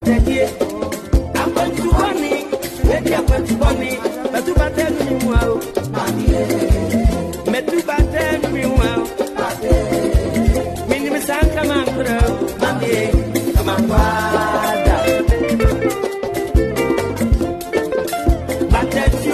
battery. I'm going to money, maybe I'm going to money, but to battery me well. Me to battery me well. Minimum Sanka man, Mammy, come on, battery,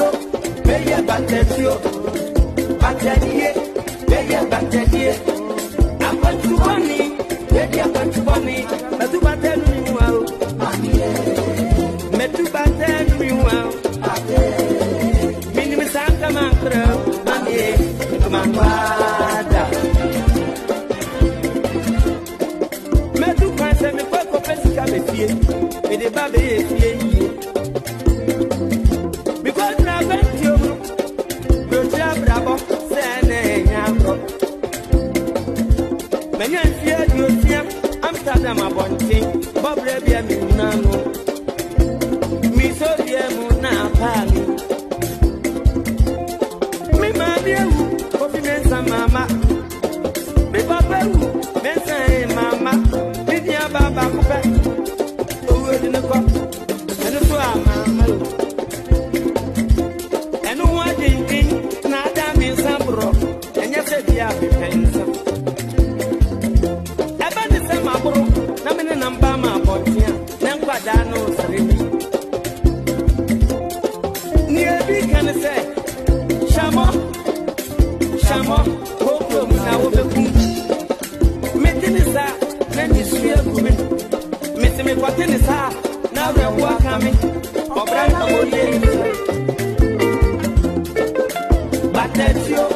battery. I'm going to money, maybe I'm going to money, but to battery me well. Me to battery me well. Minimum Sanka man, Mammy, come on, me to pass me for Copenhagen, come here, with the baby here. Because now, Bravo, Sene, Yanko. Many fear you see, Amsterdam, a bunting, Bob Rebia, Munano. Me so dear Muna, Pali. Me, my dear, confidence, Mamma. Me, Papa, Mensa, Mamma, Lydia Baba, who was in the cup, and the flower, Mamma. And who was in and you said, yeah, pencil. About the same abro, Namina Nambama, Botia, Nampadano, Saribi. Near we can say, Shamo, Hope, now the boom. Metinisa, then you see a woman. Missing me, what in his heart, now they're welcoming, or Branca will battery,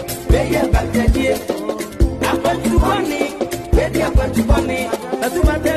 battery. I'm going to money, baby, I'm going to money.